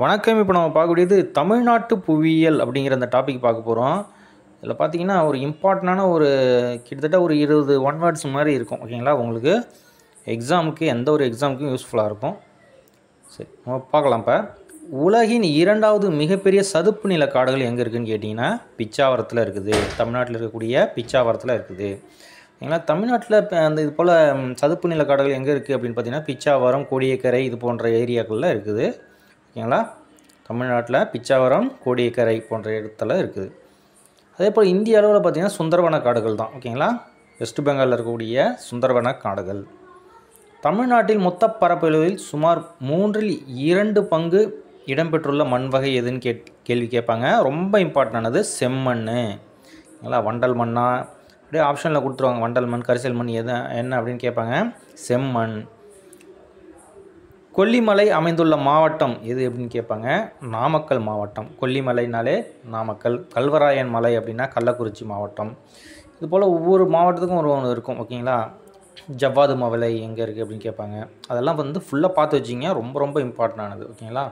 வணக்கம். இப்போ நம்ம பார்க்கக்கூடியது தமிழ்நாட்டு புவியியல் அப்படிங்கிற அந்த டாபிக் பார்க்க போகிறோம். இதில் பார்த்தீங்கன்னா ஒரு இம்பார்ட்டண்டான கிட்டத்தட்ட ஒரு 20 ஒன் வேர்ட்ஸ் மாதிரி இருக்கும். ஓகேங்களா, உங்களுக்கு எக்ஸாமுக்கு எந்த ஒரு எக்ஸாமுக்கும் யூஸ்ஃபுல்லாக இருக்கும். சரி, நம்ம பார்க்கலாம். இப்போ உலகின் 2வது மிகப்பெரிய சதுப்பு நில காடுகள் எங்கே இருக்குதுன்னு கேட்டிங்கன்னா பிச்சாவரத்தில் இருக்குது. தமிழ்நாட்டில் இருக்கக்கூடிய பிச்சாவரத்தில் இருக்குது. ஓகேங்களா, தமிழ்நாட்டில் அந்த இது போல் சதுப்பு நில காடுகள் எங்கே இருக்குது அப்படின்னு பார்த்தீங்கன்னா பிச்சாவரம், கோடியக்கரை இது போன்ற ஏரியாக்களில் இருக்குது. ஓகேங்களா, தமிழ்நாட்டில் பிச்சாவரம், கோடியக்கரை போன்ற இடத்துல இருக்குது. அதே போல் இந்திய அளவில் பார்த்திங்கன்னா சுந்தரவன காடுகள் தான். ஓகேங்களா, வெஸ்ட் பெங்காலில் இருக்கக்கூடிய சுந்தரவன காடுகள். தமிழ்நாட்டில் மொத்த பரப்பளவில் சுமார் 2/3 பங்கு இடம்பெற்றுள்ள மண் வகை எதுன்னு கேள்வி கேட்பாங்க. ரொம்ப இம்பார்ட்டண்டானது செம்மண். ஓகேங்களா, வண்டல் மண்ணா அப்படியே ஆப்ஷனில் கொடுத்துருவாங்க. வண்டல் மண், கரிசல் மண் என்ன அப்படின்னு கேட்பாங்க. செம்மண். கொல்லிமலை அமைந்துள்ள மாவட்டம் எது அப்படின்னு கேட்பாங்க. நாமக்கல் மாவட்டம். கொல்லிமலைனாலே நாமக்கல். கல்வராயன் மலை அப்படின்னா கள்ளக்குறிச்சி மாவட்டம். இதுபோல் ஒவ்வொரு மாவட்டத்துக்கும் ஒன்று இருக்கும். ஓகேங்களா, ஜவ்வாது மலை எங்கே இருக்குது அப்படின்னு கேட்பாங்க. அதெல்லாம் ஃபுல்லாக பார்த்து வச்சிங்க, ரொம்ப ரொம்ப இம்பார்ட்டண்டானது. ஓகேங்களா,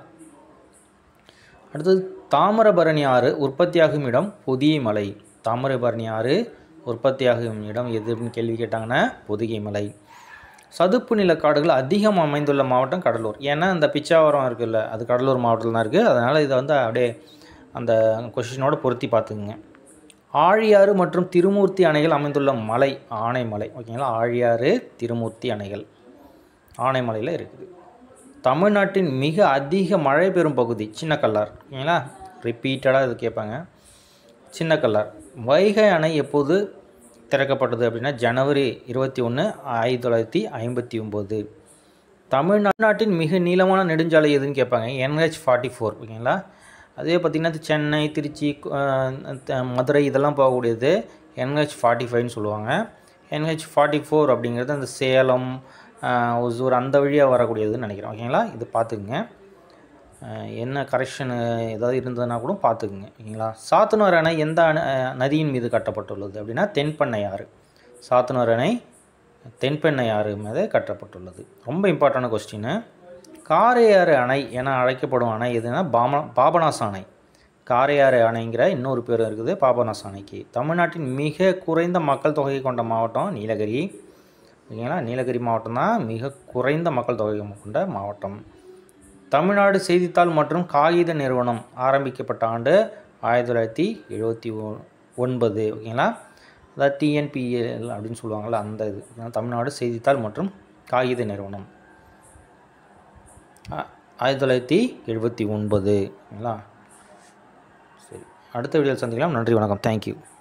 அடுத்தது தாமிரபரணி ஆறு உற்பத்தியாகும் இடம் பொதிகை மலை. தாமிரபரணி ஆறு உற்பத்தியாகும் இடம் எது அப்படின்னு கேள்வி கேட்டாங்கன்னா பொதிகை மலை. சதுப்பு நில காடுகள் அதிகம் அமைந்துள்ள மாவட்டம் கடலூர். ஏன்னா இந்த பிச்சாவரம் இருக்குல்ல, அது கடலூர் மாவட்டத்தில் தான் இருக்குது. அதனால் இதை அப்படியே அந்த கொஷினோட பொருத்தி பார்த்துக்குங்க. ஆழியாறு மற்றும் திருமூர்த்தி அணைகள் அமைந்துள்ள மலை ஆனைமலை. ஓகேங்களா, ஆழியாறு, திருமூர்த்தி அணைகள் ஆனைமலையில் இருக்குது. தமிழ்நாட்டின் மிக அதிக மழை பெறும் பகுதி சின்னக்கல்லார். ஓகேங்களா, ரிப்பீட்டடாக இது கேட்பாங்க. சின்னக்கல்லார். வைகை அணை எப்போது திறக்கப்பட்டது அப்படின்னா ஜனவரி 21, 1959. தமிழ்நாட்டின் மிக நீளமான நெடுஞ்சாலை எதுன்னு கேட்பாங்க. NH44. ஓகேங்களா, அதே பார்த்திங்கன்னா சென்னை, திருச்சி, மதுரை இதெல்லாம் போகக்கூடியது NH45ன்னு சொல்லுவாங்க. NH44 அப்படிங்கிறது அந்த சேலம், ஒசூர் அந்த வழியாக வரக்கூடியதுன்னு நினைக்கிறேன். ஓகேங்களா, இது பார்த்துக்குங்க. என்ன கரெக்ஷனு ஏதாவது இருந்ததுன்னா கூட பார்த்துக்குங்க. ஓகேங்களா, சாத்தனூர் அணை எந்த நதியின் மீது கட்டப்பட்டுள்ளது அப்படின்னா தென்பெண்ணை ஆறு. சாத்தனூர் அணை தென்பெண்ணை ஆறு மீது கட்டப்பட்டுள்ளது. ரொம்ப இம்பார்ட்டண்டான கொஸ்டின். காரையாறு அணை என அழைக்கப்படும் அணை எதுனா பாபநாச அணை. காரையாறு அணைங்கிற இன்னொரு பேர் இருக்குது பாபநாச அணைக்கு. தமிழ்நாட்டின் மிக குறைந்த மக்கள் தொகை கொண்ட மாவட்டம் நீலகிரி. ஓகேங்களா, நீலகிரி மாவட்டம் தான் மிக குறைந்த மக்கள் தொகை கொண்ட மாவட்டம். தமிழ்நாடு செய்தித்தாள் மற்றும் காகித நிறுவனம் ஆரம்பிக்கப்பட்ட ஆண்டு 1979. ஓகேங்களா, அதாவது TNPL அப்படின்னு சொல்லுவாங்கள்ல, அந்த இது தமிழ்நாடு செய்தித்தாள் மற்றும் காகித நிறுவனம் 1979. ஓகேங்களா, சரி, அடுத்த வீடியோவில் சந்திக்கலாம். நன்றி, வணக்கம், தேங்க்யூ.